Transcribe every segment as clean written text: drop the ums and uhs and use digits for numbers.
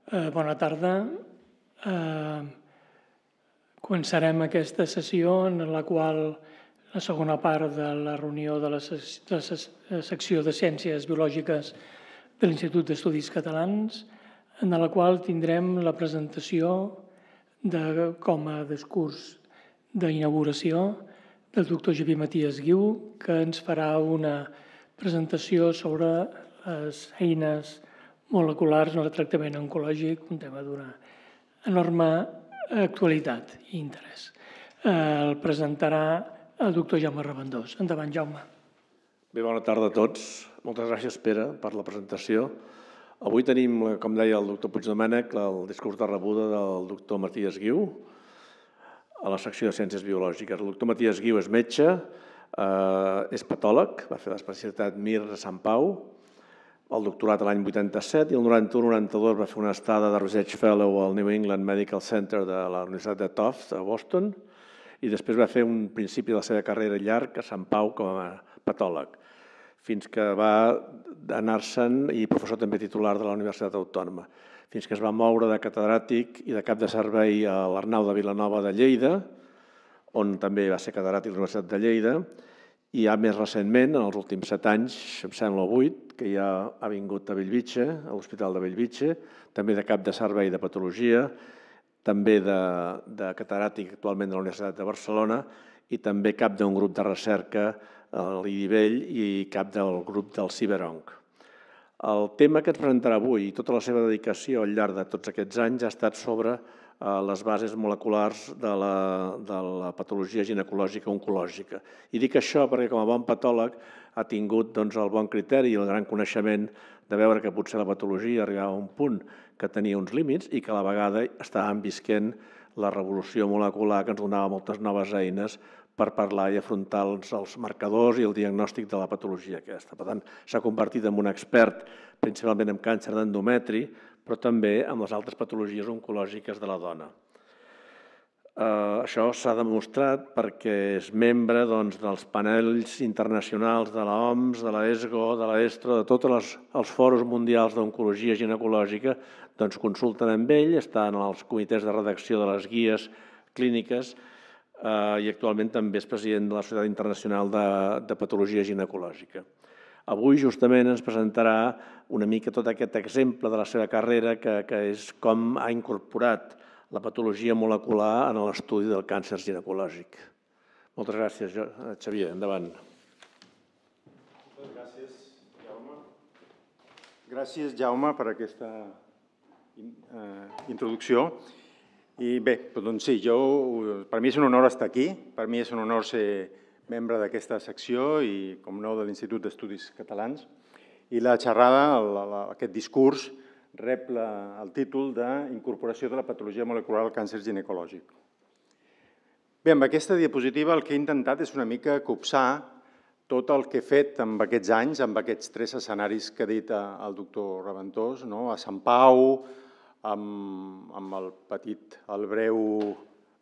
Bona tarda. Començarem aquesta sessió en la qual la segona part de la reunió de la secció de Ciències Biològiques de l'Institut d'Estudis Catalans, en la qual tindrem la presentació com a discurs d'inauguració del doctor Xavier Matías Guiu, que ens farà una presentació sobre les eines moleculars en el tractament oncològic, un tema d'una enorme actualitat i interès. El presentarà el doctor Jaume Raventós. Endavant, Jaume. Bé, bona tarda a tots. Moltes gràcies, Pere, per la presentació. Avui tenim, com deia el doctor Puigdomènech, el discurs de rebuda del doctor Matías Guiu a la secció de Ciències Biològiques. El doctor Matías Guiu és metge, és patòleg, va fer l'especialitat MIR a Sant Pau, el doctorat l'any 87 i el 91-92 va fer una estada de Research Fellow al New England Medical Center de la Universitat de Tufts a Boston i després va fer un principi de la seva carrera llarg a Sant Pau com a patòleg, fins que va anar-se'n i professor també titular de la Universitat Autònoma, fins que es va moure de catedràtic i de cap de servei a l'Arnau de Vilanova de Lleida, on també va ser catedràtic de la Universitat de Lleida, i ja més recentment, en els últims 7 anys, em sembla 8, que ja ha vingut a Bellvitge, a l'Hospital de Bellvitge, també de cap de servei de patologia, també de catedràtic actualment de la Universitat de Barcelona i també cap d'un grup de recerca a l'IDIVELL i cap del grup del CiberOnc. El tema que ens presentarà avui i tota la seva dedicació al llarg de tots aquests anys ha estat sobre les bases moleculars de la patologia ginecològica oncològica. I dic això perquè com a bon patòleg ha tingut el bon criteri i el gran coneixement de veure que potser la patologia arribava a un punt que tenia uns límits i que a la vegada estàvem visquent la revolució molecular que ens donava moltes noves eines per parlar i afrontar els marcadors i el diagnòstic de la patologia aquesta. Per tant, s'ha convertit en un expert principalment en càncer d'endometri, però també amb les altres patologies oncològiques de la dona. Això s'ha demostrat perquè és membre dels panells internacionals de l'OMS, de l'ESGO, de l'ESTRO, de tots els fòrums mundials d'oncologia ginecològica, consulten amb ell, està en els comitès de redacció de les guies clíniques i actualment també és president de la Societat Internacional de Patologia Ginecològica. Avui justament ens presentarà una mica tot aquest exemple de la seva carrera que és com ha incorporat la patologia molecular en l'estudi del càncer ginecològic. Moltes gràcies, Xavier. Endavant. Moltes gràcies, Jaume. Gràcies, Jaume, per aquesta introducció. I bé, doncs sí, per mi és un honor estar aquí, per mi és un honor ser membre d'aquesta secció i, com no, de l'Institut d'Estudis Catalans. I la xerrada, aquest discurs, rep el títol d'Incorporació de la patologia molecular al càncer ginecològic. Bé, amb aquesta diapositiva el que he intentat és una mica copsar tot el que he fet amb aquests anys, amb aquests 3 escenaris que ha dit el doctor Raventós, a Sant Pau, amb el breu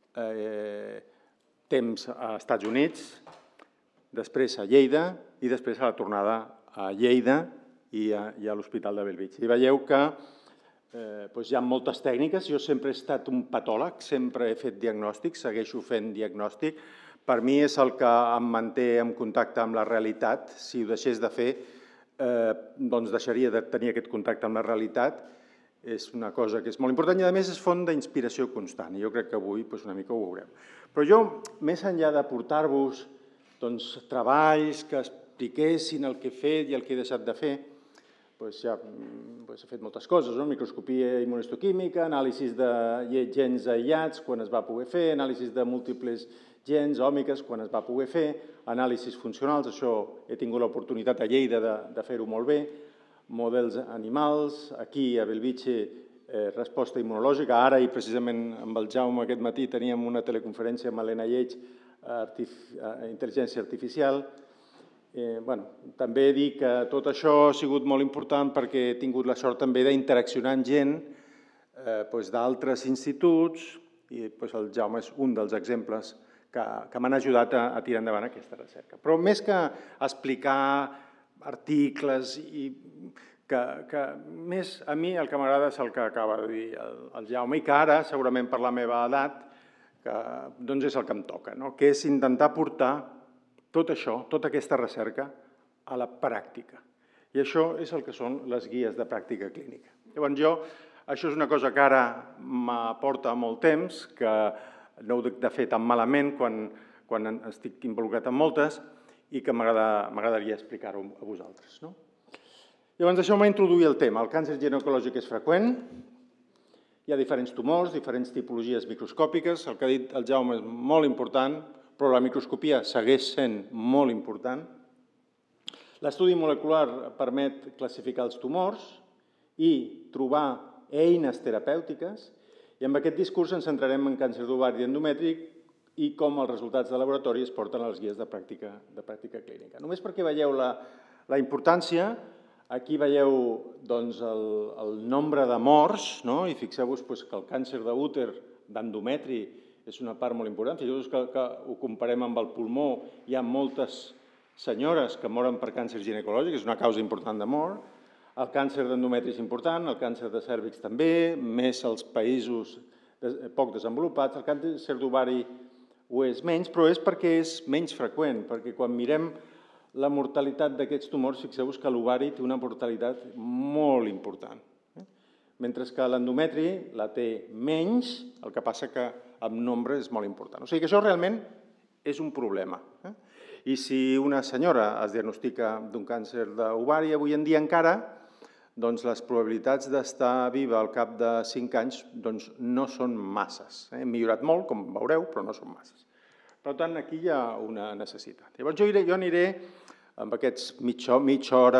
temps a Estats Units, després a Lleida i després a la tornada a Lleida i a l'Hospital de Bellvitge. I veieu que hi ha moltes tècniques. Jo sempre he estat un patòleg, sempre he fet diagnòstic, segueixo fent diagnòstic. Per mi és el que em manté en contacte amb la realitat. Si ho deixés de fer, doncs deixaria de tenir aquest contacte amb la realitat. És una cosa que és molt important i, a més, és font d'inspiració constant. I jo crec que avui una mica ho veurem. Però jo, més enllà de portar-vos treballs que expliquessin el que he fet i el que he deixat de fer, ja he fet moltes coses, microscopia immunohistoquímica, anàlisis de gens aïllats quan es va poder fer, anàlisis de múltiples gens òmiques quan es va poder fer, anàlisis funcionals, això he tingut l'oportunitat a Lleida de fer-ho molt bé, models animals, aquí a Bellvitge resposta immunològica, ara i precisament amb el Jaume aquest matí teníem una teleconferència amb Helena Lleig, intel·ligència artificial. També dir que tot això ha sigut molt important perquè he tingut la sort també d'interaccionar amb gent d'altres instituts i el Jaume és un dels exemples que m'han ajudat a tirar endavant aquesta recerca. Però més que explicar articles i que més a mi el que m'agrada és el que acaba de dir el Jaume, i que ara, segurament per la meva edat, doncs és el que em toca, que és intentar portar tot això, tota aquesta recerca, a la pràctica. I això és el que són les guies de pràctica clínica. Llavors això és una cosa que ara m'aporta molt temps, que no ho dic de fer tan malament quan estic involucrat en moltes i que m'agradaria explicar-ho a vosaltres. Llavors deixeu-me introduir el tema. El càncer ginecològic és freqüent, hi ha diferents tumors, diferents tipologies microscòpiques, el que ha dit el Jaume és molt important, però la microscopia segueix sent molt important. L'estudi molecular permet classificar els tumors i trobar eines terapèutiques, i amb aquest discurs ens centrarem en càncer d'ovari i endomètric i com els resultats de laboratori es porten a les guies de pràctica clínica. Només perquè veieu la importància, aquí veieu el nombre de morts, i fixeu-vos que el càncer d'úter, d'endometri, és una part molt important. Fixeu-vos que ho comparem amb el pulmó, hi ha moltes senyores que moren per càncer ginecològic, és una causa important de mort. El càncer d'endometri és important, el càncer de cèrvix també, més als països poc desenvolupats. El càncer d'ovari ho és menys, però és perquè és menys freqüent, perquè quan mirem la mortalitat d'aquests tumors, fixeu-vos que l'ovari té una mortalitat molt important, mentre que l'endometri la té menys, el que passa que en nombre és molt important. O sigui que això realment és un problema. I si una senyora es diagnostica d'un càncer d'ovari, avui en dia encara, doncs les probabilitats d'estar viva al cap de 5 anys no són masses. Hem millorat molt, com veureu, però no són masses. Per tant, aquí hi ha una necessitat. Llavors jo aniré, amb aquests mitja hora,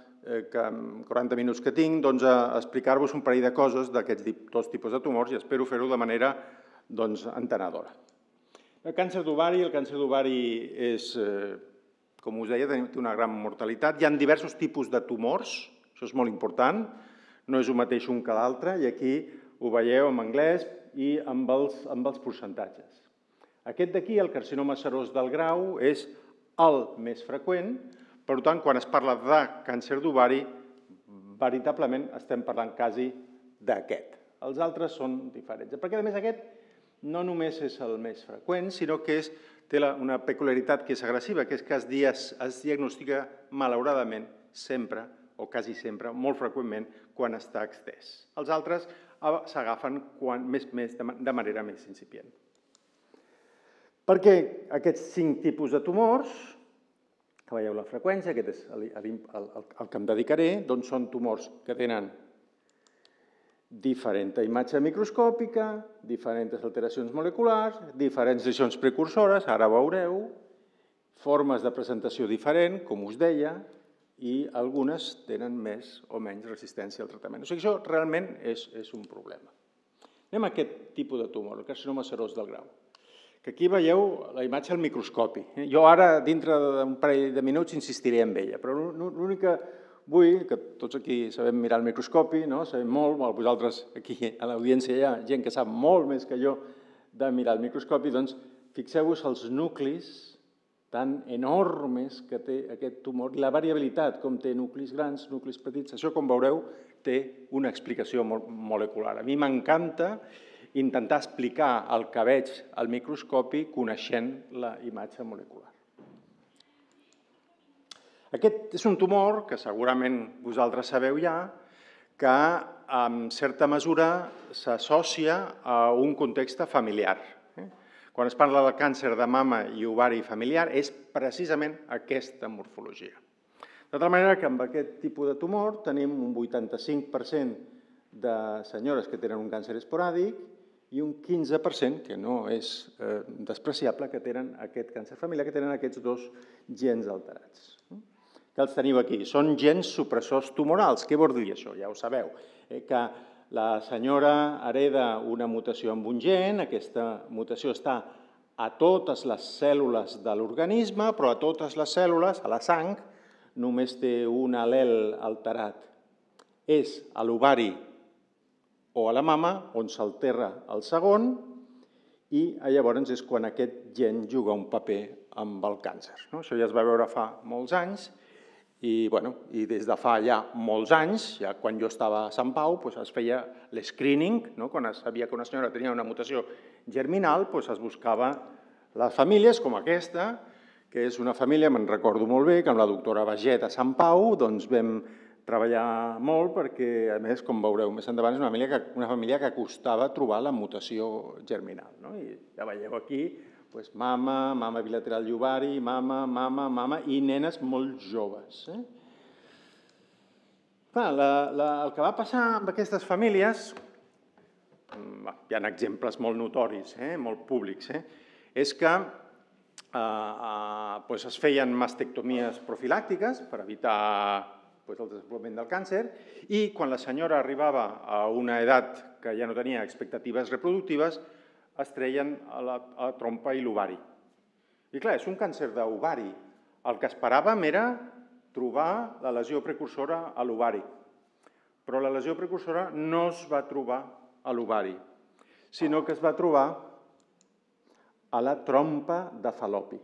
40 minuts que tinc, a explicar-vos un parell de coses d'aquests dos tipus de tumors i espero fer-ho de manera entenedora. El càncer d'ovari és, com us deia, té una gran mortalitat. Hi ha diversos tipus de tumors, això és molt important, no és el mateix un que l'altre, i aquí ho veieu en anglès i amb els percentatges. Aquest d'aquí, el carcinoma serós del grau, és el més freqüent, per tant, quan es parla de càncer d'ovari, veritablement estem parlant quasi d'aquest. Els altres són diferents, perquè a més aquest no només és el més freqüent, sinó que té una peculiaritat que és agressiva, que és que es diagnostica malauradament sempre, o quasi sempre, molt freqüentment, quan està extès. Els altres s'agafen de manera més incipient. Perquè aquests 5 tipus de tumors, que veieu la freqüència, aquest és el que em dedicaré, doncs són tumors que tenen diferent imatge microscòpica, diferents alteracions moleculars, diferents lesions precursores, ara veureu, formes de presentació diferent, com us deia, i algunes tenen més o menys resistència al tractament. O sigui, això realment és un problema. Anem a aquest tipus de tumor, el carcinoma serós del grau, que aquí veieu la imatge al microscopi. Jo ara, dintre d'un parell de minuts, insistiré en ella, però l'únic que vull, que tots aquí sabem mirar el microscopi, sabem molt, vosaltres aquí a l'audiència hi ha gent que sap molt més que jo de mirar el microscopi, doncs fixeu-vos els nuclis tan enormes que té aquest tumor, i la variabilitat, com té nuclis grans, nuclis petits, això, com veureu, té una explicació molecular. A mi m'encanta intentar explicar el que veig al microscopi coneixent la imatge molecular. Aquest és un tumor que segurament vosaltres sabeu ja, que en certa mesura s'associa a un context familiar. Quan es parla del càncer de mama i ovari familiar és precisament aquesta morfologia. De tal manera que amb aquest tipus de tumor tenim un 85% de senyores que tenen un càncer esporàdic i un 15%, que no és despreciable, que tenen aquest càncer familiar, que tenen aquests dos gens alterats. Que els teniu aquí. Són gens supressors tumorals. Què vol dir això? Ja ho sabeu. Que la senyora hereda una mutació amb un gen, aquesta mutació està a totes les cèl·lules de l'organisme, però a totes les cèl·lules, a la sang, només té un al·lel alterat. És a l'ovari o a la mama, on s'alterra el segon, i llavors és quan aquest gen juga un paper amb el càncer. Això ja es va veure fa molts anys, I des de fa ja molts anys, ja quan jo estava a Sant Pau, es feia l'escreening, quan es sabia que una senyora tenia una mutació germinal, es buscava les famílies com aquesta, que és una família, me'n recordo molt bé, que amb la doctora Baget a Sant Pau vam treballar molt perquè, a més, com veureu més endavant, és una família que costava trobar la mutació germinal. I ja veieu aquí, mama bilateral i ovari, mama, i nenes molt joves. El que va passar amb aquestes famílies, hi ha exemples molt notoris, molt públics, és que es feien mastectomies profilàctiques per evitar el desenvolupament del càncer i quan la senyora arribava a una edat que ja no tenia expectatives reproductives es treien a la trompa i l'ovari. I clar, és un càncer d'ovari. El que esperàvem era trobar la lesió precursora a l'ovari, però la lesió precursora no es va trobar a l'ovari, sinó que es va trobar a la trompa de Fallopi.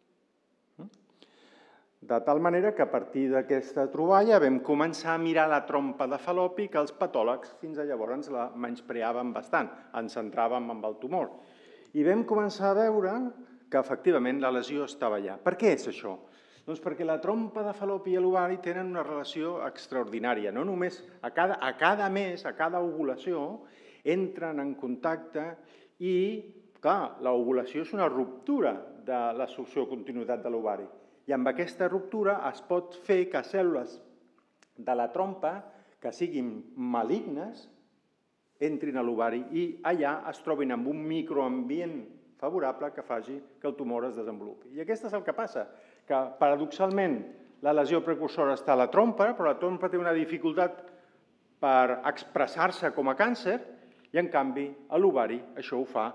De tal manera que a partir d'aquesta troballa vam començar a mirar la trompa de Fallopi que els patòlegs fins a llavors la menyspreàvem bastant, ens centràvem en el tumor. I vam començar a veure que efectivament la lesió estava allà. Per què és això? Doncs perquè la trompa de Fallopi i l'ovari tenen una relació extraordinària. No només a cada mes, a cada ovulació, entren en contacte i, clar, l'ovulació és una ruptura de la sociocontinuïtat de l'ovari. I amb aquesta ruptura es pot fer que cèl·lules de la trompa que siguin malignes entrin a l'ovari i allà es trobin amb un microambient favorable que faci que el tumor es desenvolupi. I aquest és el que passa, que paradoxalment la lesió precursora està a la trompa, però la trompa té una dificultat per expressar-se com a càncer i en canvi a l'ovari això ho fa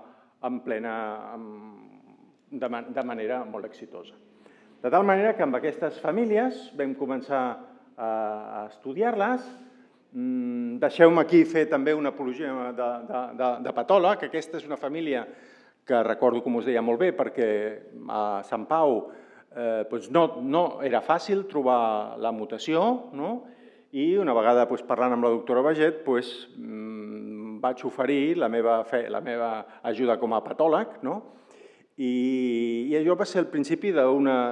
de manera molt exitosa. De tal manera que amb aquestes famílies vam començar a estudiar-les. Deixeu-me aquí fer també una apologia de patòleg, que aquesta és una família que recordo, com us deia, molt bé, perquè a Sant Pau no era fàcil trobar la mutació i una vegada parlant amb la doctora Baget vaig oferir la meva ajuda com a patòleg i allò va ser el principi de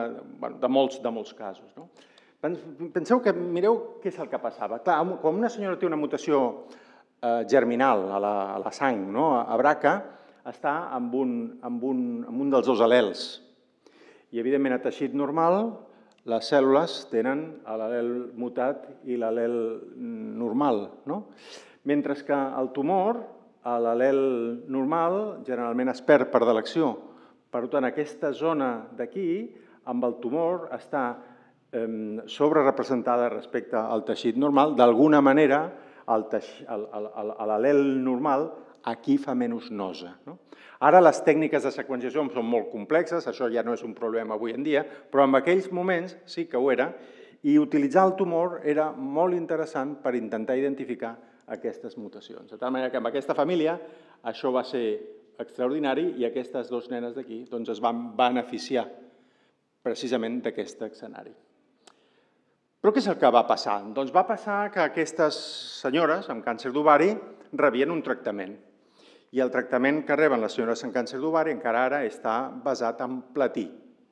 molts casos. Penseu que mireu què és el que passava. Clar, quan una senyora té una mutació germinal a la sang, a BRCA, està amb un dels dos al·lels. I, evidentment, a teixit normal, les cèl·lules tenen l'al·lel mutat i l'al·lel normal. Mentre que el tumor, l'al·lel normal, generalment es perd per delecció. Per tant, aquesta zona d'aquí, amb el tumor, està sobrerepresentada respecte al teixit normal. D'alguna manera, l'al·lel normal aquí fa menys nosa. Ara les tècniques de seqüenciació són molt complexes, això ja no és un problema avui en dia, però en aquells moments sí que ho era, i utilitzar el tumor era molt interessant per intentar identificar aquestes mutacions. De tal manera que amb aquesta família això va ser extraordinari i aquestes dues nenes d'aquí es van beneficiar precisament d'aquest escenari. Però què és el que va passar? Doncs va passar que aquestes senyores amb càncer d'ovari rebien un tractament. I el tractament que reben les senyores amb càncer d'ovari encara ara està basat en platí.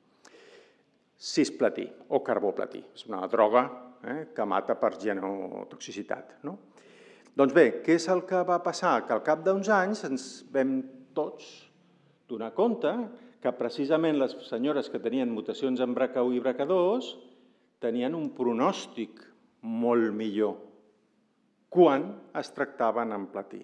Cisplatí o carboplatí. És una droga que mata per genotoxicitat. Doncs bé, què és el que va passar? Que al cap d'uns anys ens vam tots donar compte que precisament les senyores que tenien mutacions en BRCA1 i BRCA2 tenien un pronòstic molt millor quan es tractaven amb platí.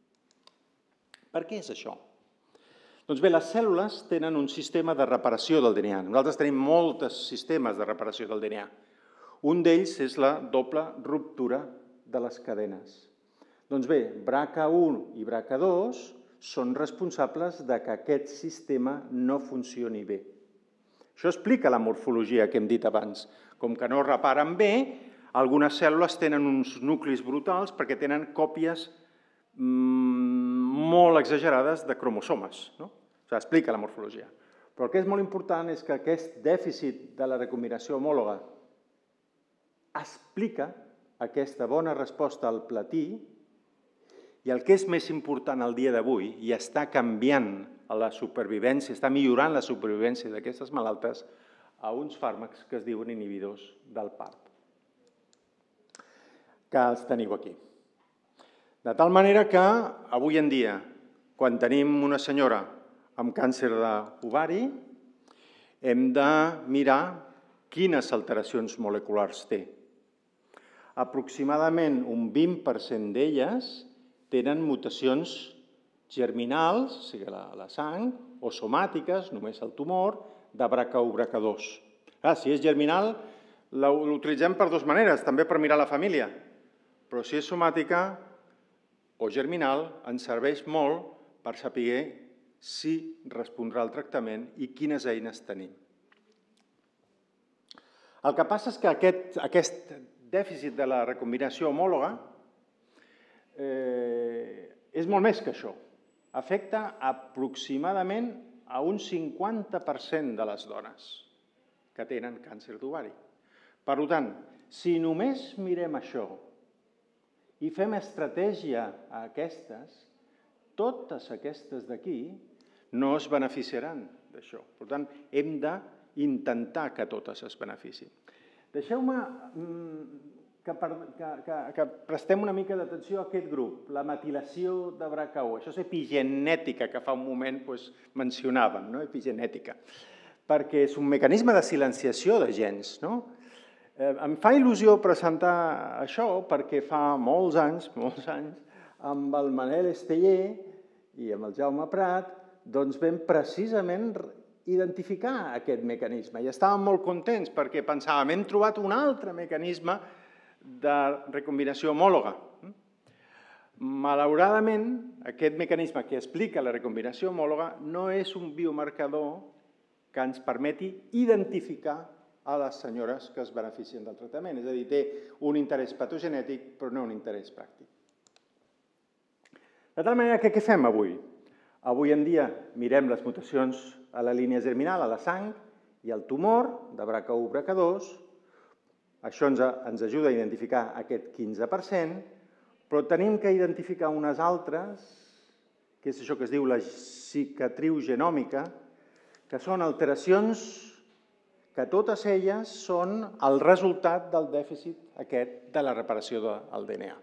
Per què és això? Doncs bé, les cèl·lules tenen un sistema de reparació del DNA. Nosaltres tenim molts sistemes de reparació del DNA. Un d'ells és la doble ruptura de les cadenes. Doncs bé, BRCA1 i BRCA2 són responsables que aquest sistema no funcioni bé. Això explica la morfologia que hem dit abans. Com que no reparen bé, algunes cèl·lules tenen uns nuclis brutals perquè tenen còpies molt exagerades de cromosomes. Això explica la morfologia. Però el que és molt important és que aquest dèficit de la recombinació homòloga explica aquesta bona resposta al platí i el que és més important al dia d'avui, i està canviant la supervivència, està millorant la supervivència d'aquestes malaltes a uns fàrmacs que es diuen inhibidors del PARP, que els teniu aquí. De tal manera que avui en dia, quan tenim una senyora amb càncer d'ovari, hem de mirar quines alteracions moleculars té. Aproximadament un 20% d'elles tenen mutacions germinals, o sigui, la sang, o somàtiques, només el tumor, de BRCA1, BRCA2. Si és germinal, l'utilitzem per dues maneres, també per mirar la família. Però si és somàtica o germinal, ens serveix molt per saber si respondrà al tractament i quines eines tenim. El que passa és que aquest dèficit de la recombinació homòloga és molt més que això. Afecta aproximadament a un 50% de les dones que tenen càncer d'ovari. Per tant, si només mirem això i fem estratègia a aquestes, totes aquestes d'aquí no es beneficiaran d'això. Per tant, hem d'intentar que totes es beneficien. Deixeu-me que prestem una mica d'atenció a aquest grup, la metilació de BRCA1. Això és epigenètica, que fa un moment mencionàvem, epigenètica, perquè és un mecanisme de silenciació de gens. Em fa il·lusió presentar això perquè fa molts anys, amb el Manel Esteller i amb el Jaume Prat, doncs vam precisament identificar aquest mecanisme i estàvem molt contents perquè pensàvem hem trobat un altre mecanisme de recombinació homòloga. Malauradament, aquest mecanisme que explica la recombinació homòloga no és un biomarcador que ens permeti identificar a les senyores que es beneficien del tractament. És a dir, té un interès patogenètic però no un interès pràctic. De tal manera que què fem avui? Avui en dia mirem les mutacions a la línia germinal, a la sang i al tumor de BRCA1, BRCA2. Això ens ajuda a identificar aquest 15%, però tenim que identificar unes altres, que és això que es diu la cicatriu genòmica, que són alteracions que totes elles són el resultat del dèficit aquest de la reparació del DNA.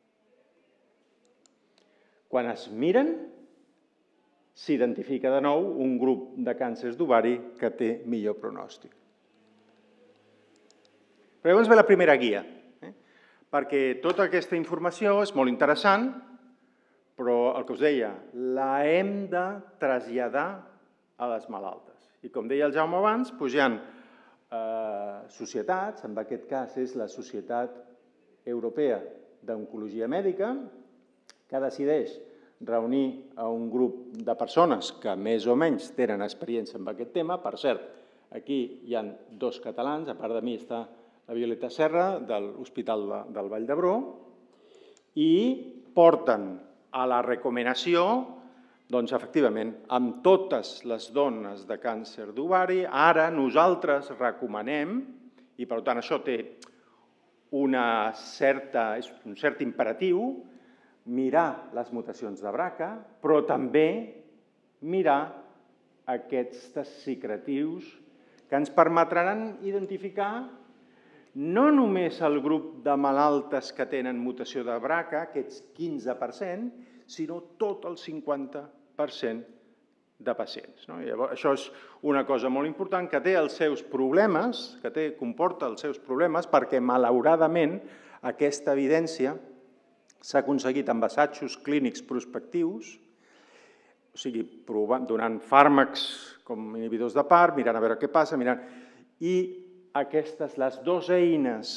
Quan es miren, s'identifica de nou un grup de càncers d'ovari que té millor pronòstic. Però llavors ve la primera guia, perquè tota aquesta informació és molt interessant, però el que us deia, la hem de traslladar a les malaltes. I com deia el Jaume abans, hi ha societats, en aquest cas és la Societat Europea d'Oncologia Mèdica, que decideix reunir a un grup de persones que més o menys tenen experiència en aquest tema. Per cert, aquí hi ha dos catalans, a part de mi està la Violeta Serra, de l'Hospital del Vall d'Hebron, i porten a la recomanació, doncs, efectivament, amb totes les dones de càncer d'ovari, ara nosaltres recomanem, i per tant això té un cert imperatiu, mirar les mutacions de BRCA, però també mirar aquests cicatrius que ens permetran identificar no només el grup de malaltes que tenen mutació de BRCA, aquests 15%, sinó tot el 50% de pacients. Això és una cosa molt important que té els seus problemes, comporta els seus problemes, perquè malauradament aquesta evidència s'ha aconseguit amb assajos clínics prospectius, o sigui, donant fàrmacs com inhibidors de PARP, mirant a veure què passa, i aquestes, les dues eines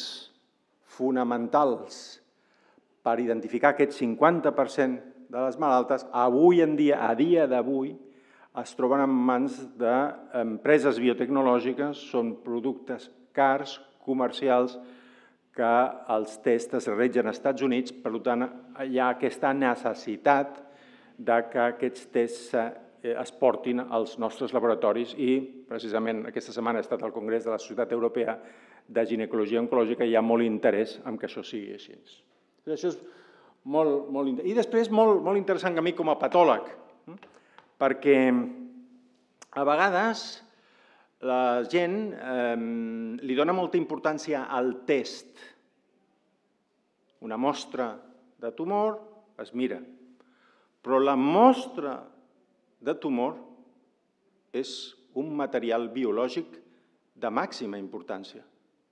fonamentals per identificar aquest 50% de les malaltes, avui en dia, a dia d'avui, es troben en mans d'empreses biotecnològiques, són productes cars, comercials, que els tests es realitzen als Estats Units, per tant, hi ha aquesta necessitat que aquests tests es portin als nostres laboratoris i, precisament, aquesta setmana he estat al Congrés de la Societat Europea de ginecologia oncològica hi ha molt interès en que això sigui així. Això és molt interessant. I després molt interessant a mi com a patòleg, perquè a vegades la gent li dona molta importància al test. Una mostra de tumor es mira, però la mostra de tumor és un material biològic de màxima importància.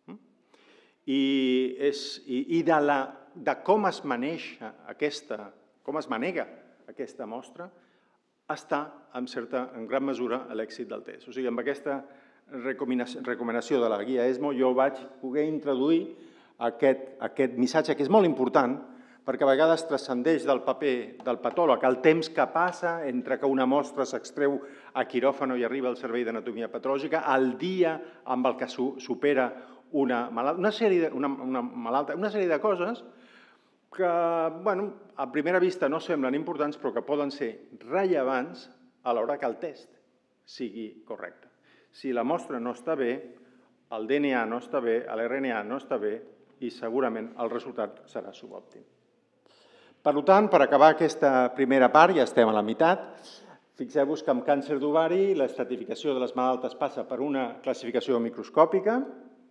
I de com es maneja com es manega aquesta mostra està, en gran mesura, l'èxit del test. O sigui, amb aquesta recomanació de la guia ESMO jo vaig poder introduir aquest missatge que és molt important perquè a vegades transcendeix del paper del patòleg el temps que passa entre que una mostra s'extreu a quiròfano i arriba al servei d'anatomia patològica, el dia amb el que supera una sèrie de coses que a primera vista no semblen importants però que poden ser rellevants a l'hora que el test sigui correcte. Si la mostra no està bé, el DNA no està bé, l'RNA no està bé i segurament el resultat serà subòptim. Per tant, per acabar aquesta primera part, ja estem a la meitat, fixeu-vos que amb càncer d'ovari l'estratificació de les malaltes passa per una classificació microscòpica.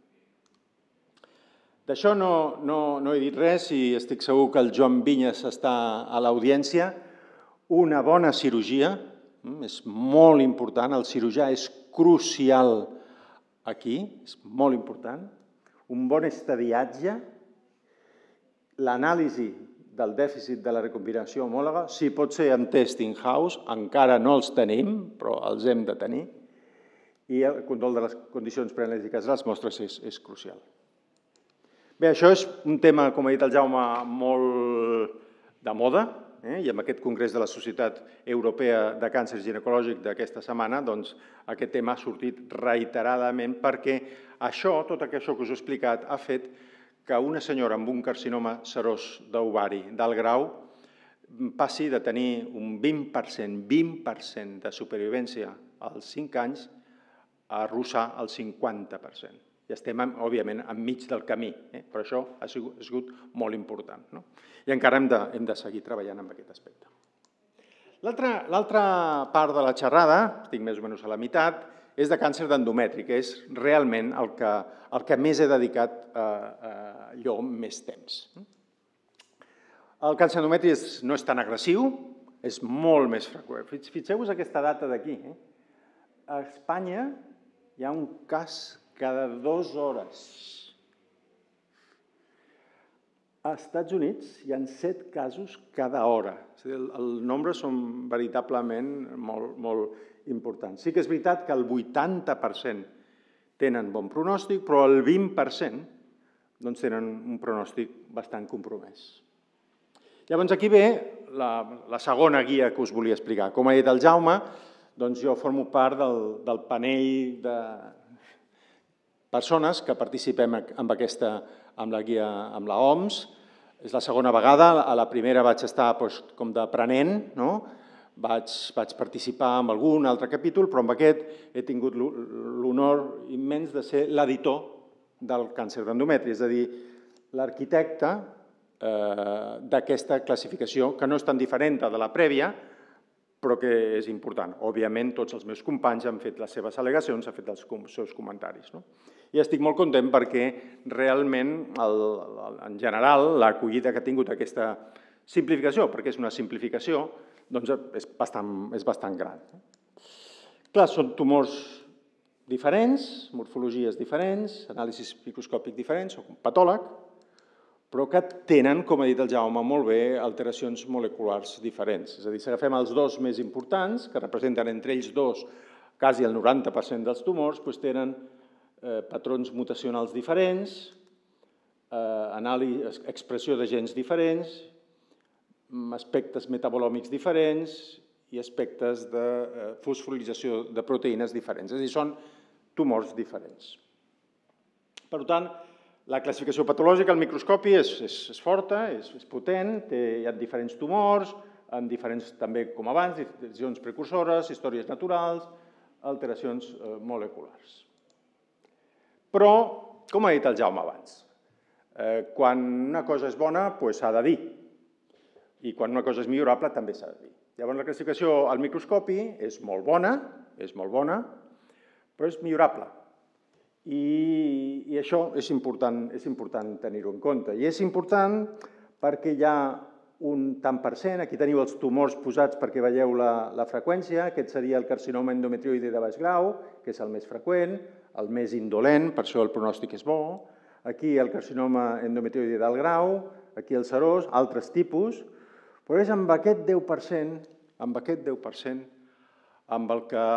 D'això no he dit res i estic segur que el Joan Vinyes està a l'audiència. Una bona cirurgia és molt important, el cirurgià és crucial aquí, és molt important. Un bon estadiatge, l'anàlisi del dèficit de la recombinació homòloga, si pot ser amb test in-house, encara no els tenim, però els hem de tenir, i el control de les condicions preanalítiques de les mostres és crucial. Bé, això és un tema, com ha dit el Jaume, molt de moda, i amb aquest congrés de la Societat Europea de Càncer Ginecològic d'aquesta setmana, doncs aquest tema ha sortit reiteradament perquè això, tot això que us he explicat, ha fet que una senyora amb un carcinoma serós d'ovari d'alt grau passi de tenir un 20% de supervivència als 5 anys a arrossar el 50%. I estem, òbviament, enmig del camí, però això ha sigut molt important. I encara hem de seguir treballant en aquest aspecte. L'altra part de la xerrada, estic més o menys a la meitat, és de càncer d'endometri, que és realment el que més he dedicat jo més temps. El càncer d'endometri no és tan agressiu, és molt més freqüent. Fixeu-vos aquesta data d'aquí. A Espanya hi ha un cas cada 2 hores. Als Estats Units hi ha 7 casos cada hora. Els nombres són veritablement molt importants. Sí que és veritat que el 80% tenen bon pronòstic, però el 20% tenen un pronòstic bastant compromès. Llavors aquí ve la segona guia que us volia explicar. Com ha dit el Jaume, jo formo part del panell de persones que participem amb la guia amb l'OMS. És la segona vegada, a la primera vaig estar com d'aprenent, vaig participar en algun altre capítol, però amb aquest he tingut l'honor immens de ser l'editor del càncer d'endometri, és a dir, l'arquitecte d'aquesta classificació, que no és tan diferent de la prèvia, però que és important. Òbviament, tots els meus companys han fet les seves al·legacions, han fet els seus comentaris. I estic molt content perquè realment, en general, l'acollida que ha tingut aquesta simplificació, perquè és una simplificació, doncs és bastant gran. Clar, són tumors diferents, morfologies diferents, anàlisis microscòpic diferents, soc un patòleg, però que tenen, com ha dit el Jaume molt bé, alteracions moleculars diferents. És a dir, si agafem els 2 més importants, que representen entre ells 2 quasi el 90% dels tumors, tenen patrons mutacionals diferents, expressió de gens diferents, aspectes metabolòmics diferents i aspectes de fosforilització de proteïnes diferents. És a dir, són tumors diferents. Per tant, la classificació patològica al microscopi és forta, és potent, hi ha diferents tumors, amb diferents, també com abans, lesions precursores, històries naturals, alteracions moleculars. Però com ha dit el Jaume abans, quan una cosa és bona, s'ha de dir. I quan una cosa és millorable, també s'ha de dir. Llavors, la classificació al microscopi és molt bona, però és millorable. I això és important tenir-ho en compte. I és important perquè hi ha un tant per cent, aquí teniu els tumors posats perquè veieu la freqüència, aquest seria el carcinoma endometrioide de baix grau, que és el més freqüent, el més indolent, per això el pronòstic és bo, aquí el carcinoma endometrioide d'alt grau, aquí el serós, altres tipus, però és amb aquest 10%, amb el que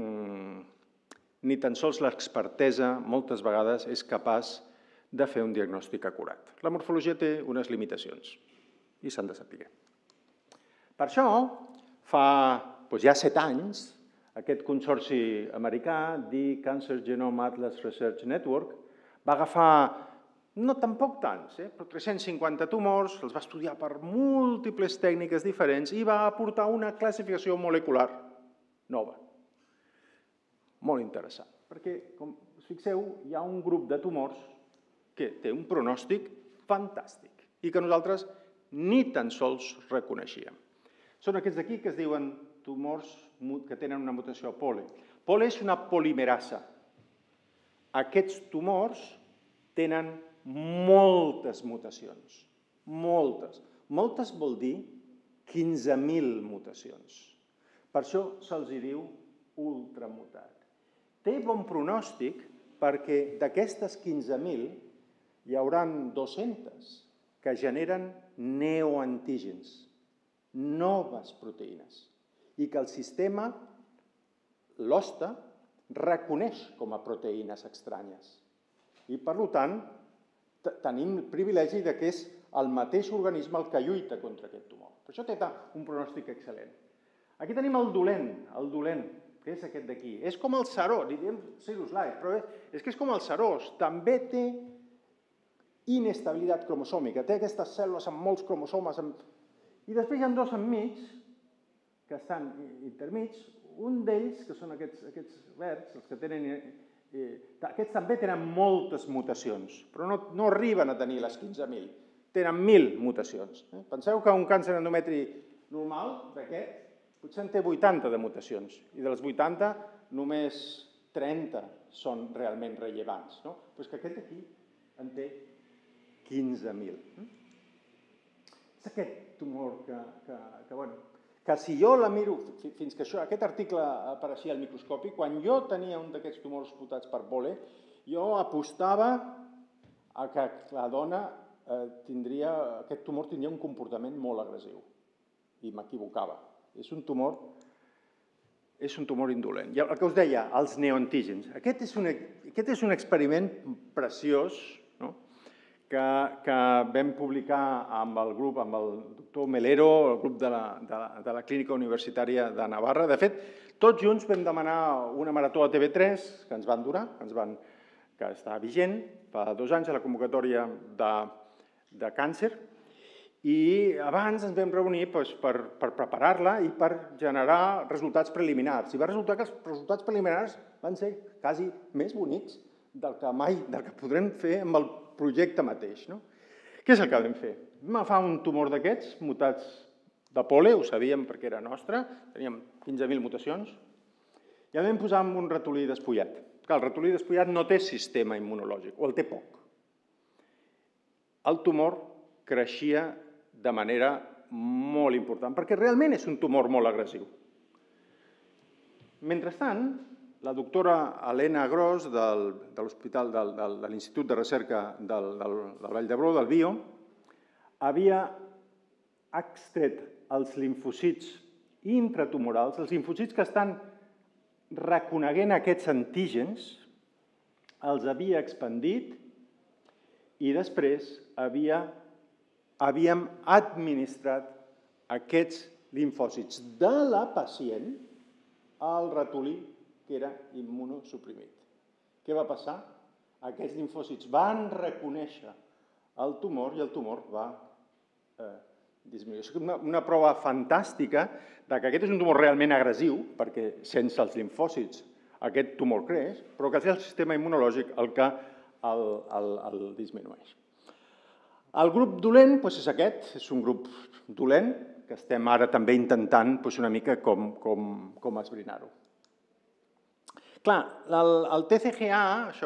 ni tan sols l'expertesa moltes vegades és capaç de fer un diagnòstic acurat. La morfologia té unes limitacions i s'han de saber. Per això, fa ja 7 anys, aquest consorci americà, The Cancer Genome Atlas Research Network, va agafar, no tampoc tants, però 350 tumors, els va estudiar per múltiples tècniques diferents i va aportar una classificació molecular nova. Molt interessant, perquè, com us fixeu, hi ha un grup de tumors que té un pronòstic fantàstic i que nosaltres ni tan sols reconeixíem. Són aquests d'aquí que es diuen tumors que tenen una mutació a POLE. POLE és una polimerasa. Aquests tumors tenen moltes mutacions. Moltes. Moltes vol dir 15.000 mutacions. Per això se'ls diu ultramutat. Té bon pronòstic perquè d'aquestes 15.000 hi haurà 200 que generen neoantígens, noves proteïnes, i que el sistema, l'hoste, reconeix com a proteïnes estranyes. I, per tant, tenim el privilegi que és el mateix organisme el que lluita contra aquest tumor. Per això té un pronòstic excel·lent. Aquí tenim el dolent, que és aquest d'aquí. És com el serós, li diem Cirrus Light, però és que és com el serós. També té inestabilitat cromosòmica, té aquestes cèl·lules amb molts cromosomes. I després hi ha 2 enmig, que estan intermig. Un d'ells, que són aquests verds, els que tenen... Aquests també tenen moltes mutacions, però no arriben a tenir les 15.000. Tenen 1.000 mutacions. Penseu que un càncer endometri normal, d'aquest, potser en té 80 de mutacions, i de les 80 només 30 són realment rellevants. Però és que aquest d'aquí en té 15.000. És aquest tumor que si jo la miro, fins que aquest article apareixia al microscopi, quan jo tenia un d'aquests tumors mutats per POLE, jo apostava a que la dona aquest tumor tindria un comportament molt agressiu. I m'equivocava. És un tumor indolent. I el que us deia, els neoantígens. Aquest és un experiment preciós que vam publicar amb el grup, amb el doctor Melero, el grup de la Clínica Universitària de Navarra. De fet, tots junts vam demanar una marató a TV3, que ens van durar, que està vigent, fa 2 anys a la convocatòria de càncer, i abans ens vam reunir per preparar-la i per generar resultats preliminars. I va resultar que els resultats preliminars van ser quasi més bonics del que podrem fer amb el projecte mateix. Què és el que vam fer? Vam agafar un tumor d'aquests, mutats de POLE, ho sabíem perquè era nostre, teníem 15.000 mutacions, i el vam posar en un ratolí despullat. El ratolí despullat no té sistema immunològic, o el té poc. El tumor creixia de manera molt important, perquè realment és un tumor molt agressiu. Mentrestant, la doctora Helena Gros, de l'Hospital de l'Institut de Recerca del Vall d'Hebron, del BIO, havia extret els limfocits intratumorals, els limfocits que estan reconeguent aquests antígens, els havia expandit i després havíem administrat aquests limfòcits de la pacient al ratolí que era immunosuprimit. Què va passar? Aquests limfòcits van reconèixer el tumor i el tumor va disminuir. És una prova fantàstica que aquest és un tumor realment agressiu, perquè sense els limfòcits aquest tumor creix, però que és el sistema immunològic el que el disminueix. El grup dolent és aquest, és un grup dolent, que estem ara també intentant una mica com esbrinar-ho. Clar, el TCGA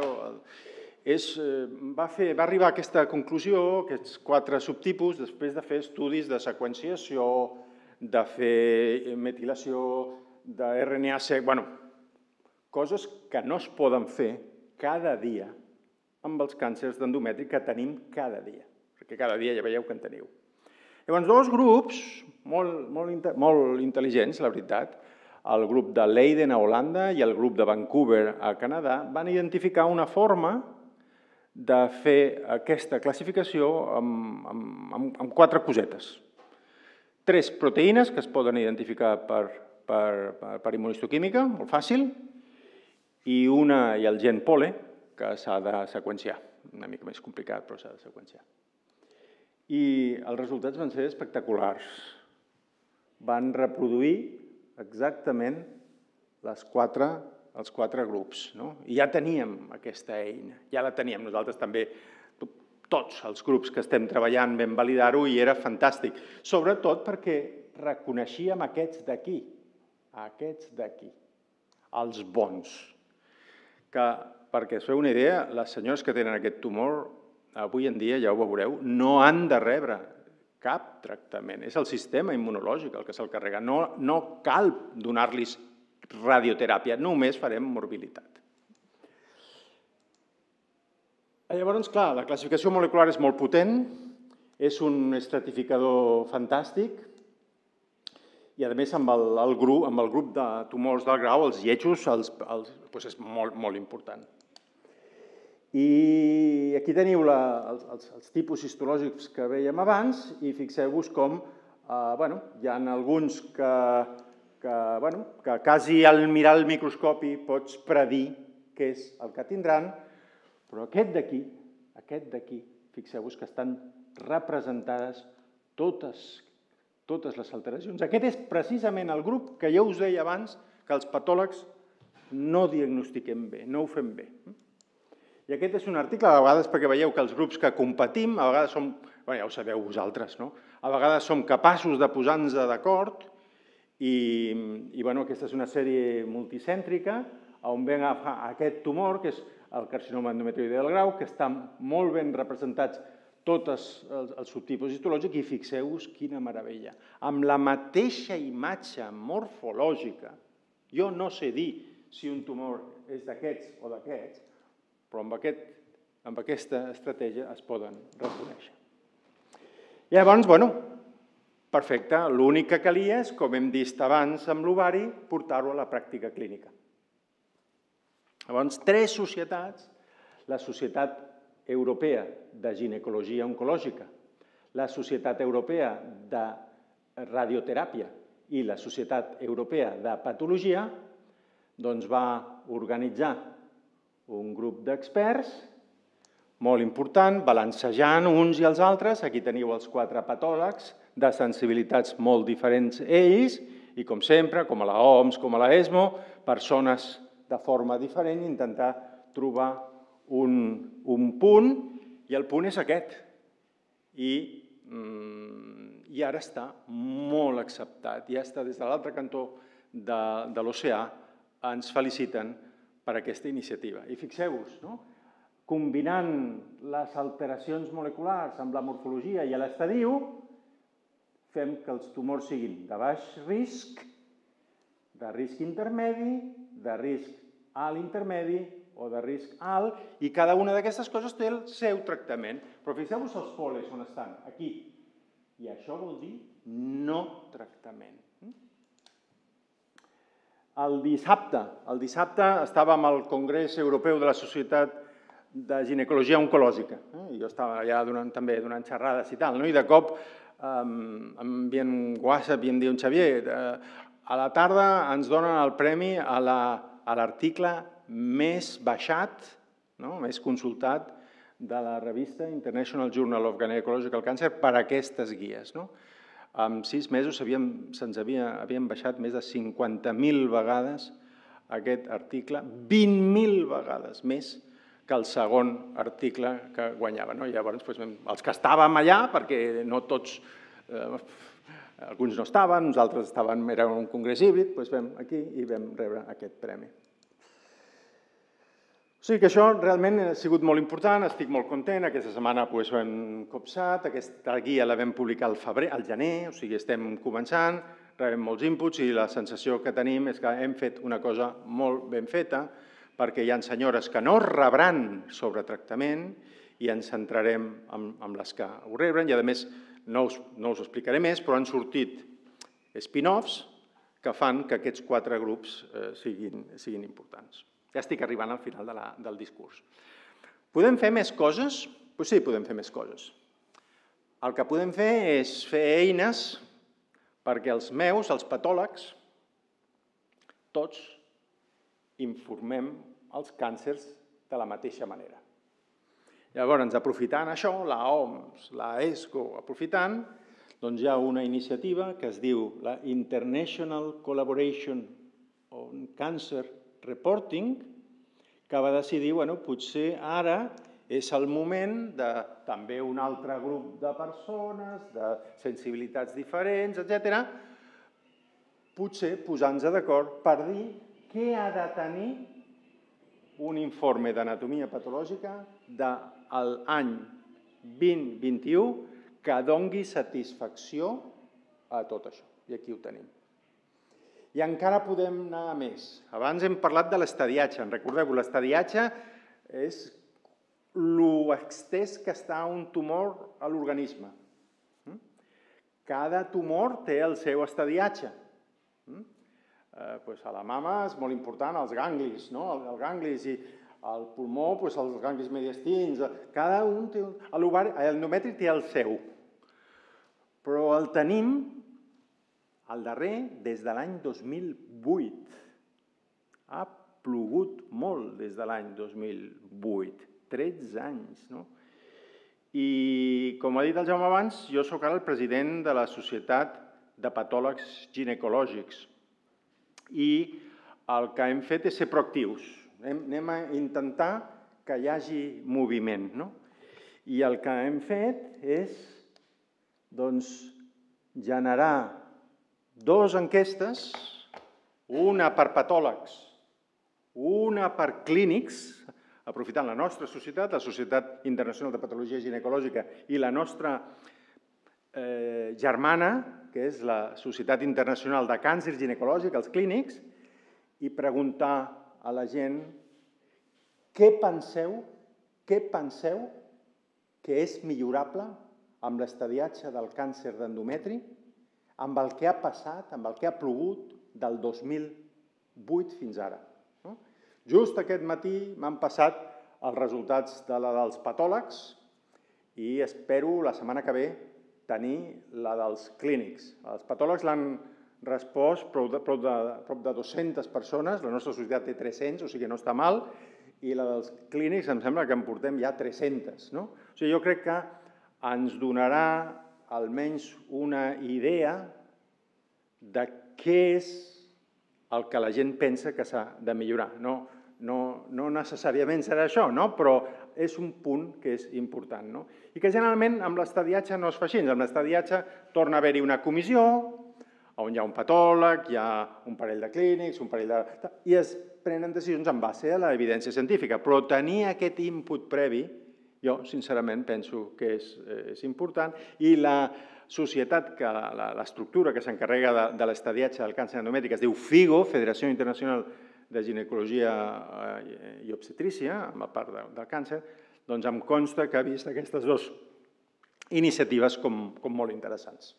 va arribar a aquesta conclusió, aquests 4 subtipus, després de fer estudis de seqüenciació, de fer metilació, de RNA-seq, coses que no es poden fer cada dia amb els càncers d'endometri que tenim cada dia, perquè cada dia ja veieu que en teniu. Llavors, 2 grups molt intel·ligents, la veritat, el grup de Leiden a Holanda i el grup de Vancouver a Canadà, van identificar una forma de fer aquesta classificació amb 4 cosetes. 3 proteïnes que es poden identificar per immunistoquímica, molt fàcil, i el gen pole, que s'ha de seqüenciar. Una mica més complicat, però s'ha de seqüenciar. I els resultats van ser espectaculars. Van reproduir exactament els 4 grups. I ja teníem aquesta eina, ja la teníem. Nosaltres també, tots els grups que estem treballant, vam validar-ho i era fantàstic. Sobretot perquè reconeixíem aquests d'aquí, els bons. Que, perquè us feu una idea, les senyores que tenen aquest tumor, avui en dia, ja ho veureu, no han de rebre cap tractament. És el sistema immunològic el que se'l carrega. No cal donar-los radioteràpia, només farem morbilitat. Llavors, clar, la classificació molecular és molt potent, és un estratificador fantàstic i, a més, amb el grup de tumors del grau, els lletjos, és molt important. I aquí teniu els tipus histològics que vèiem abans i fixeu-vos com hi ha alguns que quasi al mirar el microscopi pots predir què és el que tindran, però aquest d'aquí, fixeu-vos que estan representades totes les alteracions. Aquest és precisament el grup que ja us deia abans que els patòlegs no diagnostiquem bé, no ho fem bé. I aquest és un article, a vegades perquè veieu que els grups que competim, a vegades som, ja ho sabeu vosaltres, no? A vegades som capaços de posar-nos d'acord i aquesta és una sèrie multicèntrica on vam agafar aquest tumor, que és el carcinoma endometrioide del grau, que estan molt ben representats tots els subtipus histològics i fixeu-vos quina meravella. Amb la mateixa imatge morfològica, jo no sé dir si un tumor és d'aquests o d'aquests, però amb aquesta estratègia es poden reconèixer. Llavors, perfecte, l'únic que calia és, com hem vist abans amb l'ovari, portar-ho a la pràctica clínica. Llavors, 3 societats, la Societat Europea de Ginecologia Oncològica, la Societat Europea de Radioteràpia i la Societat Europea de Patologia, doncs va organitzar un grup d'experts molt important, balancejant uns i els altres. Aquí teniu els 4 patòlegs de sensibilitats molt diferents ells i, com sempre, com a la OMS, com a la ESMO, persones de forma diferent i intentar trobar un punt, i el punt és aquest. I ara està molt acceptat, ja està des de l'altre cantó de l'oceà, ens feliciten per aquesta iniciativa. I fixeu-vos, combinant les alteracions moleculars amb la morfologia i l'estadiu, fem que els tumors siguin de baix risc, de risc intermedi, de risc alt intermedi o de risc alt, i cada una d'aquestes coses té el seu tractament. Però fixeu-vos els poles on estan, aquí. I això vol dir no tractament. El dissabte estàvem al Congrés Europeu de la Societat de Ginecologia Oncològica. Jo estava allà també donant xerrades i tal, i de cop m'envien WhatsApp i em diuen: Xavier, a la tarda ens donen el premi a l'article més baixat, més consultat de la revista International Journal of Gynecological Cancer per aquestes guies. En 6 mesos se'ns havien baixat més de 50.000 vegades aquest article, 20.000 vegades més que el segon article que guanyava. Llavors, els que estàvem allà, perquè no tots, alguns no estaven, uns altres estaven, era un congrés híbrid, doncs vam aquí i vam rebre aquest premi. O sigui que això realment ha sigut molt important, estic molt content, aquesta setmana ho hem copsat, aquesta guia la vam publicar al gener, o sigui, estem començant, rebem molts inputs i la sensació que tenim és que hem fet una cosa molt ben feta perquè hi ha senyores que no rebran sobretractament i ens centrarem en les que ho rebren i, a més, no us explicaré més, però han sortit spin-offs que fan que aquests 4 grups siguin importants. Ja estic arribant al final del discurs. Podem fer més coses? Doncs sí, podem fer més coses. El que podem fer és fer eines perquè els meus, els patòlegs, tots informem els càncers de la mateixa manera. Llavors, aprofitant això, la OMS, la ESCO, aprofitant, doncs hi ha una iniciativa que es diu la International Collaboration on Cancer Reporting, que va decidir, potser ara és el moment de també un altre grup de persones, de sensibilitats diferents, etc., potser posar-nos d'acord per dir què ha de tenir un informe d'anatomia patològica de l'any 2021 que doni satisfacció a tot això. I aquí ho tenim. I encara podem anar a més. Abans hem parlat de l'estadiatge. Recordeu, l'estadiatge és l'extès que està un tumor a l'organisme. Cada tumor té el seu estadiatge. A la mama és molt important els ganglis, els ganglis i al pulmó, els ganglis mediastins. Cada un té... L'endometri té el seu. Però el tenim al darrer des de l'any 2008. Ha plogut molt des de l'any 2008. 13 anys. I, com ha dit el Jaume abans, jo soc ara el president de la Societat de Patòlegs Ginecològics. I el que hem fet és ser proactius. Anem a intentar que hi hagi moviment. I el que hem fet és generar 2 enquestes, una per patòlegs, una per clínics, aprofitant la nostra societat, la Societat Internacional de Patologia Ginecològica i la nostra germana, que és la Societat Internacional de Càncer Ginecològic, els clínics, i preguntar a la gent què penseu que és millorable amb l'estadiatge del càncer d'endometri, amb el que ha passat, amb el que ha plogut del 2008 fins ara. Just aquest matí m'han passat els resultats dels patòlegs i espero la setmana que ve tenir la dels clínics. Els patòlegs l'han respost prop de 200 persones, la nostra societat té 300, o sigui que no està mal, i la dels clínics em sembla que en portem ja 300. O sigui, jo crec que ens donarà almenys una idea de què és el que la gent pensa que s'ha de millorar. No necessàriament serà això, però és un punt que és important. I que generalment amb l'estadiatge no es fa així. Amb l'estadiatge torna a haver-hi una comissió on hi ha un patòleg, hi ha un parell de clínics, i es prenen decisions en base a l'evidència científica. Però tenir aquest input previ, jo sincerament penso que és important, i la societat, l'estructura que s'encarrega de l'estadiatge del càncer endomètric es diu FIGO, Federació Internacional de Ginecologia i Obstetrícia, amb la part del càncer, doncs em consta que ha vist aquestes 2 iniciatives com molt interessants.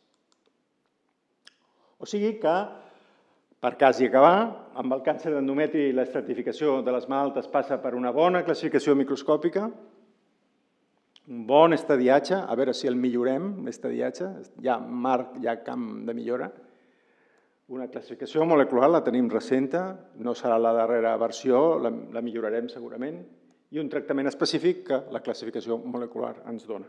O sigui que, per quasi acabar, amb el càncer d'endometri l'estratificació de les malaltes passa per una bona classificació microscòpica, un bon estadiatge, a veure si el millorem, l'estadiatge, hi ha camp de millora. Una classificació molecular la tenim recenta, no serà la darrera versió, la millorarem segurament, i un tractament específic que la classificació molecular ens dona.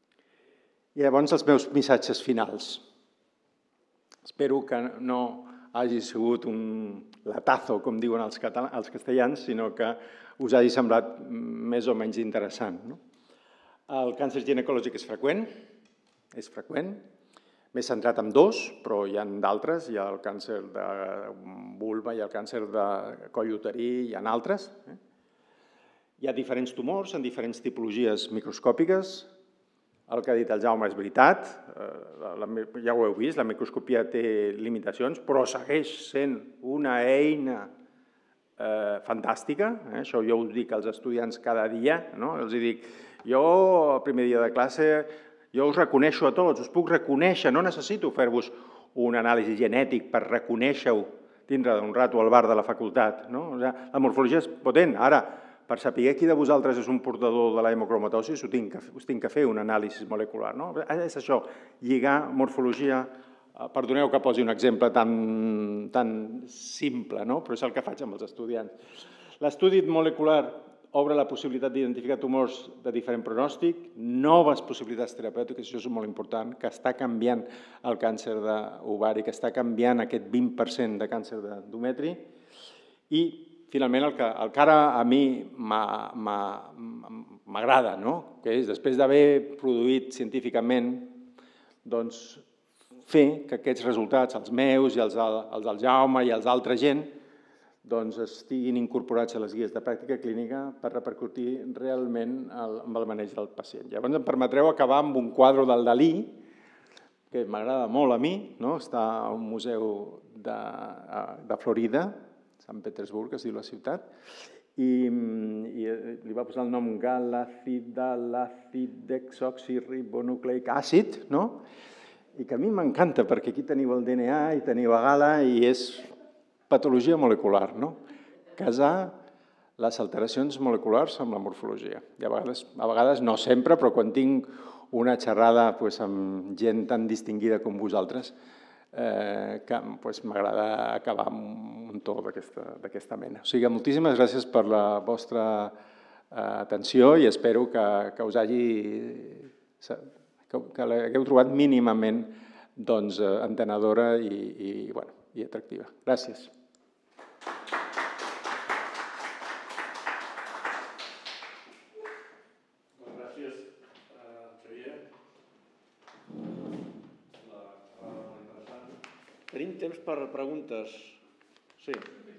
I llavors els meus missatges finals. Espero que no hagi sigut un latazo, com diuen els castellans, sinó que us hagi semblat més o menys interessant. El càncer ginecològic és freqüent, més centrat en dos, però hi ha d'altres, hi ha el càncer de vulva, hi ha el càncer de coll uterí, hi ha altres. Hi ha diferents tumors en diferents tipologies microscòpiques. El que ha dit el Jaume és veritat, ja ho heu vist, la microscopia té limitacions, però segueix sent una eina fantàstica. Això jo us dic als estudiants cada dia, els dic, jo el primer dia de classe, jo us reconeixo a tots, us puc reconèixer, no necessito fer-vos un anàlisi genètic per reconèixer-ho dintre d'un rato al bar de la facultat. La morfologia és potent. Ara, per saber qui de vosaltres és un portador de la hemocromatosi, us tinc que fer un anàlisi molecular. És això, lligar morfologia. Perdoneu que posi un exemple tan simple, però és el que faig amb els estudiants. L'estudi molecular obre la possibilitat d'identificar tumors de diferent pronòstic, noves possibilitats terapèutiques, això és molt important, que està canviant el càncer d'ovari, que està canviant aquest 20% de càncer d'endometri, i finalment el que ara a mi m'agrada, que és, després d'haver produït científicament, fer que aquests resultats, els meus i els del Jaume i els d'altra gent, estiguin incorporats a les guies de pràctica clínica per repercutir realment amb el maneig del pacient. Llavors em permetreu acabar amb un quadre del Dalí, que m'agrada molt a mi, està a un museu de Florida, Sant Petersburg, es diu la ciutat, i li va posar el nom galacid-dexoxiribonucleic àcid, i que a mi m'encanta, perquè aquí teniu el DNA i teniu a gala, i és patologia molecular, casar les alteracions moleculars amb la morfologia. I a vegades, no sempre, però quan tinc una xerrada amb gent tan distingida com vosaltres, que m'agrada acabar amb un to d'aquesta mena. O sigui, moltíssimes gràcies per la vostra atenció i espero que us que l'hagueu trobat mínimament entenedora i atractiva. Gràcies. Gràcies, Xavier. Tenim temps per preguntes. Sí.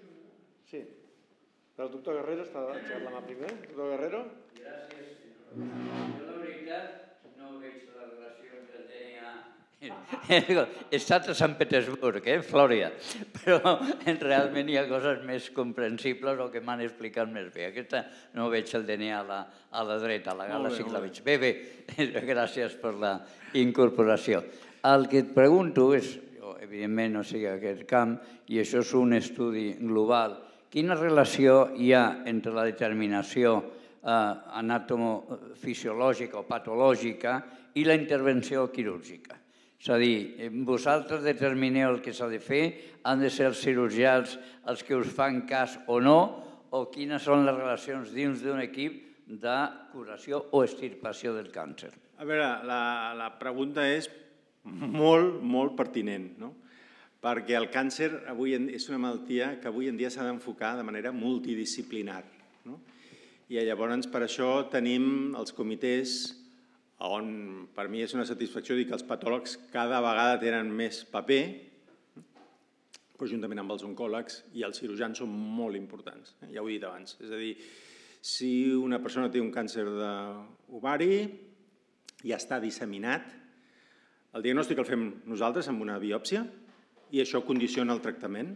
El doctor Guerrero està aixecant la mà primer. Doctor Guerrero? Gràcies. Jo, la veritat, no veig la relació entre el DNA... He estat a Sant Petersburg, Flòria, però realment hi ha coses més comprensibles o que m'han explicat més bé. Aquesta no veig el DNA a la dreta, a la gala sí que la veig. Bé, gràcies per la incorporació. El que et pregunto és, evidentment no sigui aquest camp, i això és un estudi global, quina relació hi ha entre la determinació anatomofisiològica o patològica i la intervenció quirúrgica? És a dir, vosaltres determineu el que s'ha de fer, han de ser els cirurgians els que us fan cas o no, o quines són les relacions dins d'un equip de curació o extirpació del càncer? A veure, la pregunta és molt, molt pertinent, perquè el càncer és una malaltia que avui en dia s'ha d'enfocar de manera multidisciplinar. I llavors per això tenim els comitès on per mi és una satisfacció dir que els patòlegs cada vegada tenen més paper, però juntament amb els oncòlegs i els cirurgians són molt importants, ja ho he dit abans. És a dir, si una persona té un càncer d'ovari i està disseminat, el diagnòstic el fem nosaltres amb una biòpsia i això condiciona el tractament.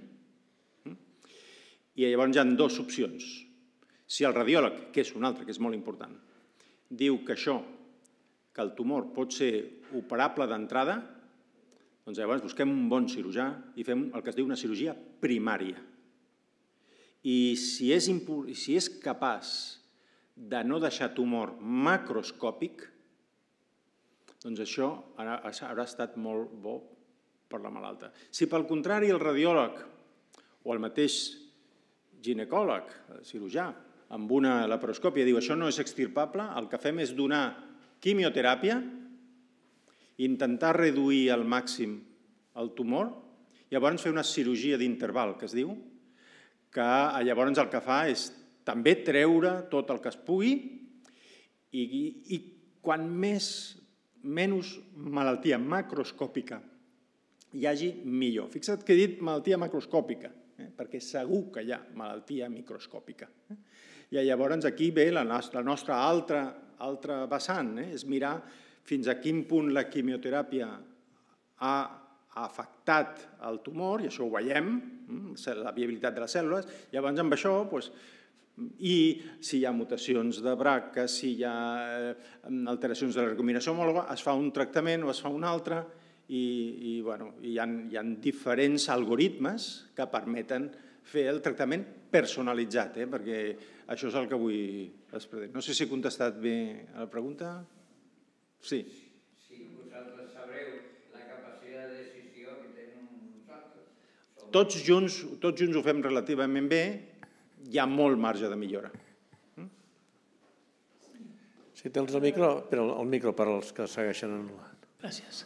I llavors hi ha dues opcions. Si el radiòleg, que és un altre, que és molt important, diu que que el tumor pot ser operable d'entrada, doncs llavors busquem un bon cirurgià i fem el que es diu una cirurgia primària. I si és capaç de no deixar tumor macroscòpic, doncs això haurà estat molt bo per la malalta. Si pel contrari el radiòleg o el mateix ginecòleg, cirurgià, amb una laparoscòpia diu això no és extirpable, el que fem és donar quimioteràpia, intentar reduir al màxim el tumor llavors fer una cirurgia d'interval, que es diu, que llavors el que fa és també treure tot el que es pugui i quan menys malaltia macroscòpica hi hagi, millor. Fixa't que he dit malaltia macroscòpica, perquè segur que hi ha malaltia microscòpica. I llavors aquí ve la nostra altra vessant, és mirar fins a quin punt la quimioteràpia ha afectat el tumor, i això ho veiem, la viabilitat de les cèl·lules, llavors amb això, i si hi ha mutacions de BRCA, si hi ha alteracions de la recombinació homòloga, es fa un tractament o es fa un altre, i hi ha diferents algoritmes que permeten fer el tractament personalitzat, perquè això és el que vull expressar. No sé si he contestat bé a la pregunta. Sí. Sí, vosaltres sabreu la capacitat de decisió que tenen nosaltres. Tots junts ho fem relativament bé, hi ha molt marge de millora. Si tens el micro, però el micro per als que segueixen enlaiat. Gràcies.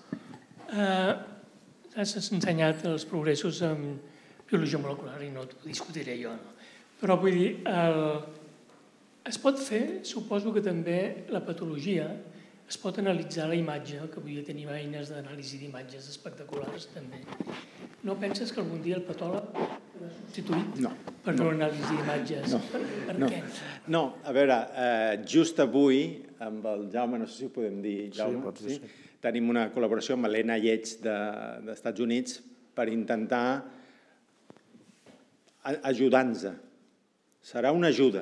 Has ensenyat els progressos en biologia molecular i no t'ho discutiré jo, no? Però vull dir, es pot fer, suposo que també la patologia, es pot analitzar la imatge, que avui tenim eines d'anàlisi d'imatges espectaculars també. No penses que algun dia el patòleg serà substituït per una anàlisi d'imatges? Per què? No, a veure, just avui, amb el Jaume, no sé si ho podem dir, Jaume, tenim una col·laboració amb l'NIH dels Estats Units per intentar ajudar-nos. Serà una ajuda.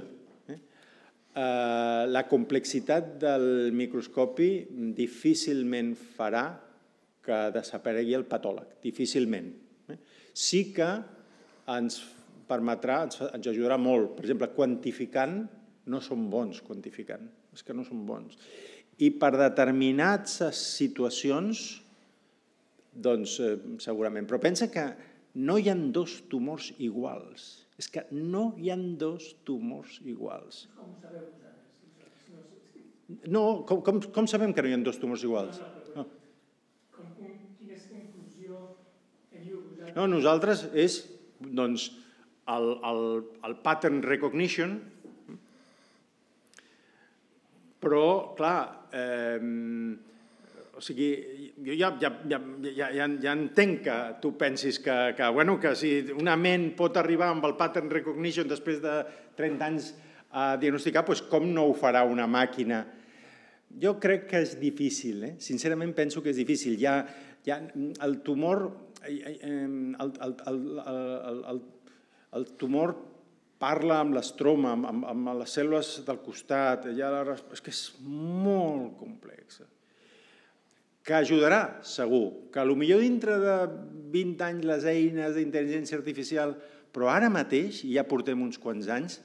La complexitat del microscopi difícilment farà que desaparegui el patòleg, difícilment. Sí que ens permetrà, ens ajudarà molt. Per exemple, quantificant, no som bons quantificant, és que no som bons. I per determinades situacions, doncs segurament. Però pensa que no hi ha dos tumors iguals. És que no hi ha dos tumors iguals. Com ho sabeu vosaltres? No, com sabem que no hi ha dos tumors iguals? Quina conclusió teniu vosaltres? No, nosaltres és el pattern recognition, però, clar, o sigui, jo ja entenc que tu pensis que si una ment pot arribar amb el pattern recognition després de 30 anys a diagnosticar, doncs com no ho farà una màquina? Jo crec que és difícil, sincerament penso que és difícil. El tumor parla amb l'estroma, amb les cèl·lules del costat, és que és molt complex. Que ajudarà, segur, que potser dintre de 20 anys les eines d'intel·ligència artificial, però ara mateix, i ja portem uns quants anys,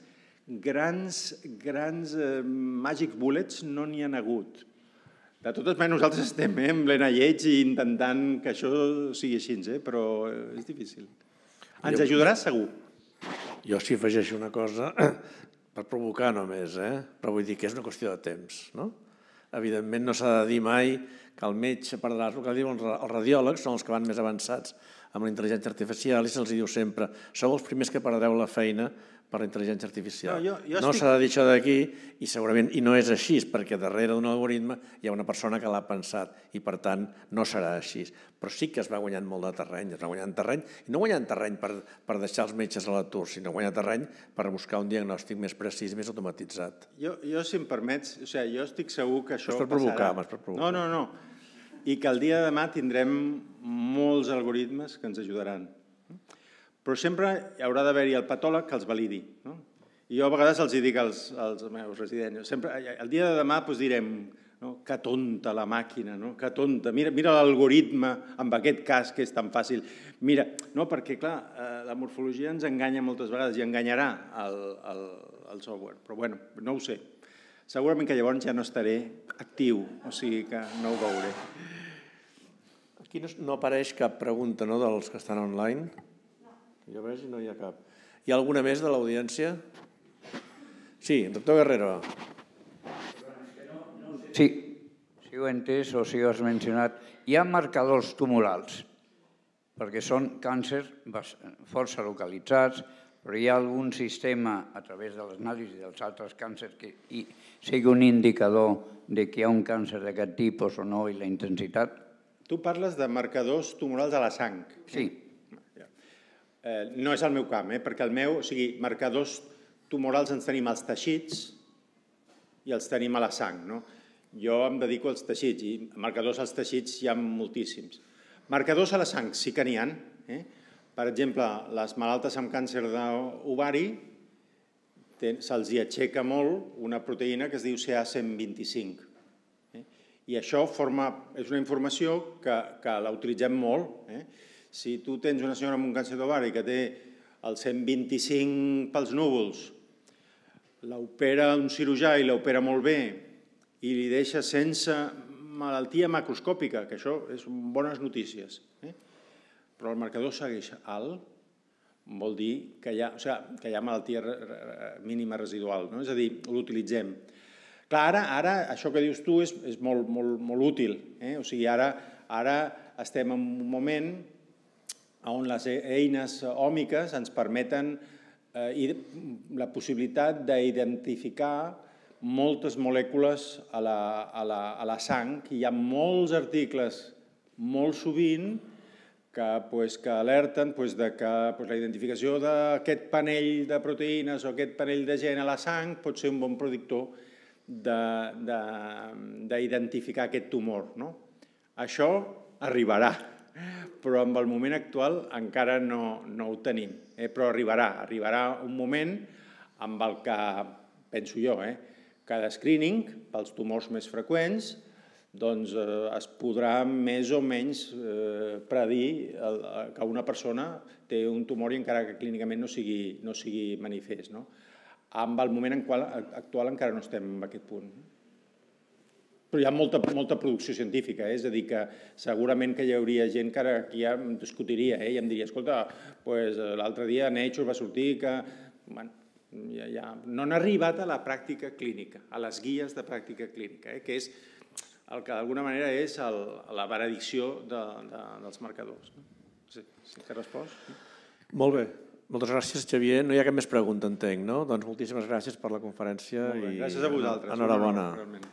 grans magic bullets no n'hi ha hagut. De totes maneres, nosaltres estem en plena lleig i intentant que això sigui així, però és difícil. Ens ajudarà, segur. Jo sí afegeixo una cosa, per provocar només, però vull dir que és una qüestió de temps, no? Evidentment no s'ha de dir mai que el metge perdrà, el que diuen els radiòlegs són els que van més avançats amb la intel·ligència artificial i se'ls diu sempre sou els primers que perdreu la feina per la intel·ligència artificial. No s'ha de dir això d'aquí i segurament no és així perquè darrere d'un algoritme hi ha una persona que l'ha pensat i per tant no serà així. Però sí que es va guanyant molt de terreny, es va guanyant terreny i no guanyant terreny per deixar els metges a l'atur, sinó guanyar terreny per buscar un diagnòstic més precís, més automatitzat. Jo, si em permets, jo estic segur que això passarà. És per provocar. No. I que el dia de demà tindrem molts algoritmes que ens ajudaran. Però sempre hi haurà d'haver-hi el patòleg que els validi. I jo a vegades els dic als meus residents, el dia de demà direm que tonta la màquina, que tonta, mira l'algoritme en aquest cas que és tan fàcil. Mira, perquè clar, la morfologia ens enganya moltes vegades i enganyarà el software, però bueno, no ho sé. Segurament que llavors ja no estaré actiu, o sigui que no ho veuré. Aquí no apareix cap pregunta dels que estan online? Jo veig i no hi ha cap. Hi ha alguna més de l'audiència? Sí, doctor Guerrero. Sí, si ho he entès o si ho has mencionat. Hi ha marcadors tumorals perquè són càncers força localitzats, però hi ha algun sistema a través de l'anàlisi dels altres càncers que sigui un indicador de que hi ha un càncer d'aquest tipus o no i la intensitat? Tu parles de marcadors tumorals a la sang. Sí. No és el meu camp, perquè el meu, o sigui, marcadors tumorals ens tenim als teixits i els tenim a la sang. Jo em dedico als teixits i marcadors als teixits hi ha moltíssims. Marcadors a la sang sí que n'hi ha. Per exemple, les malaltes amb càncer d'ovari se'ls aixeca molt una proteïna que es diu CA125. I això és una informació que la utilitzem molt. Si tu tens una senyora amb un càncer d'ovari que té el 125 pels núvols, l'opera un cirurgià i l'opera molt bé i li deixa sense malaltia macroscòpica, que això són bones notícies, però el marcador segueix alt, vol dir que hi ha malaltia mínima residual, és a dir, l'utilitzem. Clar, ara això que dius tu és molt útil, o sigui, ara estem en un moment on les eines òmiques ens permeten la possibilitat d'identificar moltes molècules a la sang. Hi ha molts articles molt sovint que alerten que la identificació d'aquest panell de proteïnes o aquest panell de gen a la sang pot ser un bon predictor d'identificar aquest tumor. Això arribarà, però en el moment actual encara no ho tenim. Però arribarà un moment amb el que, penso jo, cada screening pels tumors més freqüents es podrà més o menys predir que una persona té un tumor i encara que clínicament no sigui manifest. En el moment actual encara no estem en aquest punt. Però hi ha molta producció científica, és a dir, que segurament que hi hauria gent que aquí ja em discutiria i em diria, escolta, l'altre dia a Nature va sortir que... No han arribat a la pràctica clínica, a les guies de pràctica clínica, que és el que d'alguna manera és la benedicció dels marcadors. Sí, t'he respost? Molt bé. Moltes gràcies, Xavier. No hi ha cap més pregunta, entenc, no? Doncs moltíssimes gràcies per la conferència. Gràcies a vosaltres. Enhorabona.